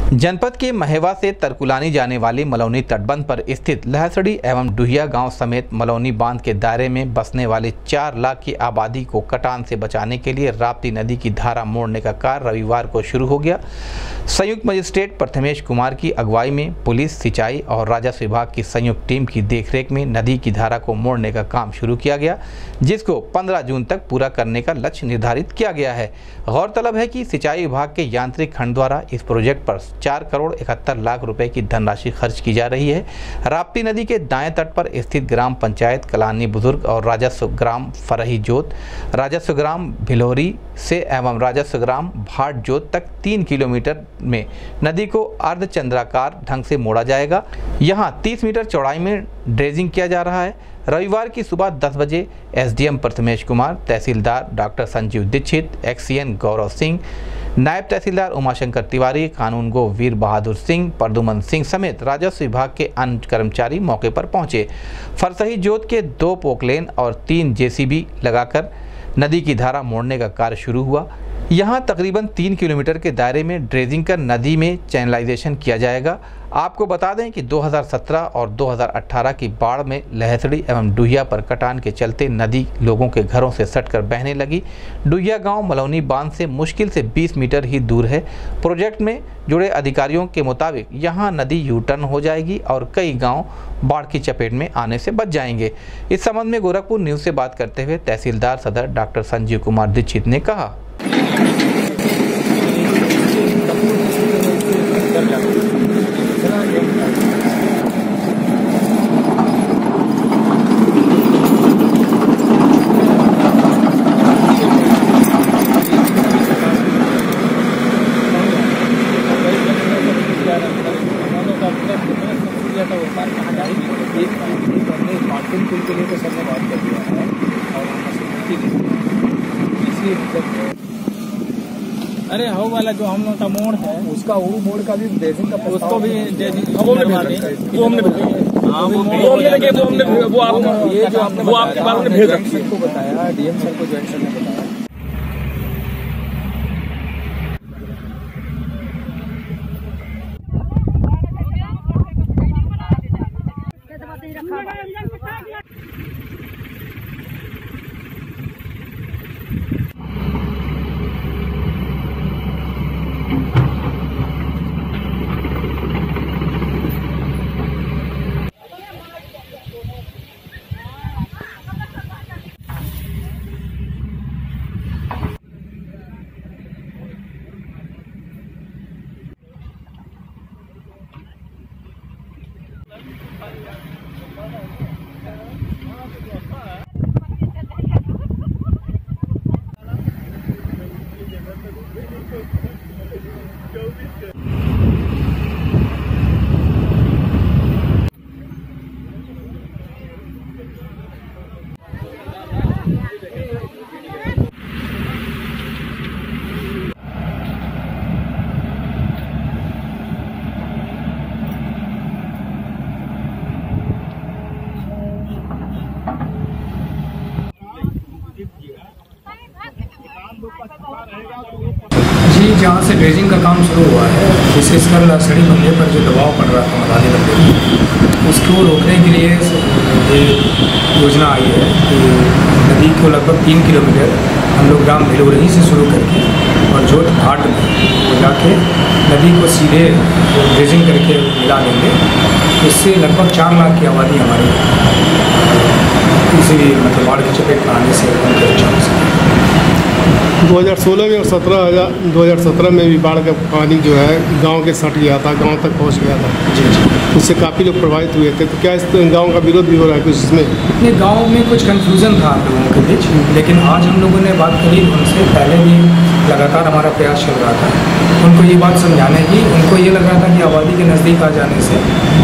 जनपद के महेवा से तरकुलानी जाने वाली मलौनी तटबंध पर स्थित लहसड़ी एवं डुहिया गांव समेत मलौनी बांध के दायरे में बसने वाली 4 लाख की आबादी को कटान से बचाने के लिए राप्ती नदी की धारा मोड़ने का कार्य रविवार को शुरू हो गया। संयुक्त मजिस्ट्रेट प्रथमेश कुमार की अगुवाई में पुलिस, सिंचाई और राजस्व विभाग की संयुक्त टीम की देखरेख में नदी की धारा को मोड़ने का काम शुरू किया गया, जिसको 15 जून तक पूरा करने का लक्ष्य निर्धारित किया गया है। गौरतलब है कि सिंचाई विभाग के यांत्रिक खंड द्वारा इस प्रोजेक्ट पर 4 करोड़ 71 लाख रुपए की धनराशि खर्च की जा रही है। राप्ती नदी के दाएं तट पर स्थित ग्राम पंचायत कलानी बुजुर्ग और राजस्व ग्राम फरही जोत, राजस्व ग्राम भिलोरी से एवं राजस्व ग्राम भाट जोत तक 3 किलोमीटर में नदी को अर्धचंद्राकार ढंग से मोड़ा जाएगा। यहाँ 30 मीटर चौड़ाई में ड्रेजिंग किया जा रहा है। रविवार की सुबह 10 बजे एसडीएम प्रथमेश कुमार, तहसीलदार डॉक्टर संजीव दीक्षित, एक्सीएन गौरव सिंह, नायब तहसीलदार उमाशंकर तिवारी, कानूनगो वीर बहादुर सिंह, प्रदुमन सिंह समेत राजस्व विभाग के अन्य कर्मचारी मौके पर पहुंचे। फरसही जोत के 2 पोकलेन और 3 जेसीबी लगाकर नदी की धारा मोड़ने का कार्य शुरू हुआ। यहाँ तकरीबन 3 किलोमीटर के दायरे में ड्रेजिंग कर नदी में चैनलाइजेशन किया जाएगा। आपको बता दें कि 2017 और 2018 की बाढ़ में लहसड़ी एवं डुहिया पर कटान के चलते नदी लोगों के घरों से सटकर बहने लगी। डुहिया गांव मलौनी बांध से मुश्किल से 20 मीटर ही दूर है। प्रोजेक्ट में जुड़े अधिकारियों के मुताबिक यहां नदी यू टर्न हो जाएगी और कई गांव बाढ़ की चपेट में आने से बच जाएंगे। इस संबंध में गोरखपुर न्यूज़ से बात करते हुए तहसीलदार सदर डॉक्टर संजीव कुमार दीक्षित ने कहा। के लिए तो सबने बात कर दिया है और अरे हो वाला जो हम लोग का मोड़ है उसका वो मोड़ का भी ड्रेजिंग का उसको भी वो आपके बारे में भेज रखी है, बताया डीएम सर को, जॉइंट सर ने बताया। जी, जहाँ से ड्रेजिंग का काम शुरू हुआ है, विशेषकर लहसड़ी बंधे पर जो दबाव पड़ रहा था मदानी बंधे, उसको रोकने के लिए ये योजना आई है कि नदी को लगभग 3 किलोमीटर हम लोग ग्राम भिलोरी से शुरू करके और जोत घाट में वो जाके नदी को सीधे ड्रेजिंग करके मिला देंगे। इससे लगभग 4 लाख की आबादी हमारी किसी मतलब बाढ़ की चपेट में आने से रक्षा हो सके। 2016 में और 2017 में भी बाढ़ का पानी जो है गांव के सट गया था, गांव तक पहुंच गया था। जी, उससे काफ़ी लोग प्रभावित हुए थे। तो क्या इस गांव का विरोध भी हो रहा है कुछ इसमें? अपने गांव में कुछ कन्फ्यूज़न था हम लोगों के बीच, लेकिन आज हम लोगों ने बात करी उनसे। पहले भी लगातार हमारा प्रयास चल रहा था उनको ये बात समझाने की। उनको ये लग रहा था कि आबादी के नज़दीक आ जाने से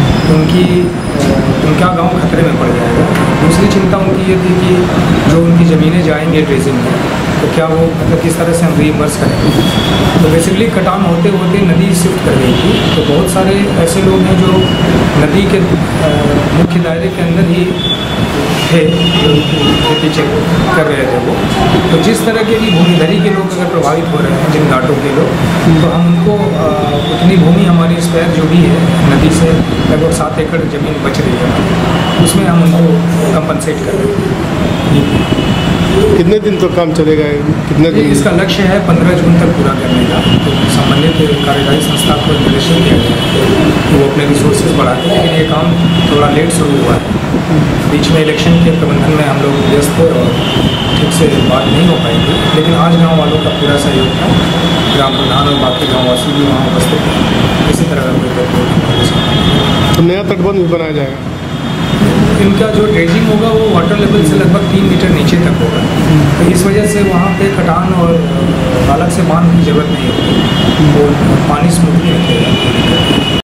उनका गांव खतरे में पड़ जाएगा। दूसरी चिंता उनकी ये थी कि जो उनकी ज़मीनें जाएंगे ड्रेजिंग में, तो क्या वो मतलब किस तरह से हम रीइंबर्स करेंगे। तो बेसिकली कटान होते होते नदी शिफ्ट कर गई थी। तो बहुत सारे ऐसे लोग हैं जो नदी के मुख्य दायरे के अंदर ही थे, जो खेती कर रहे थे वो। तो जिस तरह के भी भूमिधरी के लोग अगर प्रभावित हो रहे हैं, जिन घाटों के लोग, तो हम उनको उतनी जितनी भूमि हमारी स्पेयर जो भी है नदी से लगभग 7 एकड़ ज़मीन बच रही है हमारी, उसमें हम उनको कंपनसेट कर रहे हैं। कितने दिन तो काम चलेगा, कितने दिन? इसका लक्ष्य है 15 जून तक पूरा करने का। तो संबंधित कार्यकारी संस्था को निर्देशन दिया गया है कि वो अपने रिसोर्सेज बढ़ाते हैं, लेकिन ये काम थोड़ा लेट शुरू हुआ है। बीच में इलेक्शन के प्रबंधन में हम लोग व्यस्त थे और ठीक से बात नहीं हो पाएगी, लेकिन आज गाँव वालों का पूरा सहयोग था। ग्राम प्रधान और बाकी गाँववासी भी वहाँ उपस्थित हैं। इसी तरह का तो नया तटबंध भी बनाया जाएगा। इनका जो ड्रेजिंग होगा वो वाटर लेवल से लगभग 3 मीटर नीचे तक होगा, तो इस वजह से वहाँ पे कटान और अलग से बांध की जरूरत नहीं होगी, वो पानी स्मूथली रखेगा।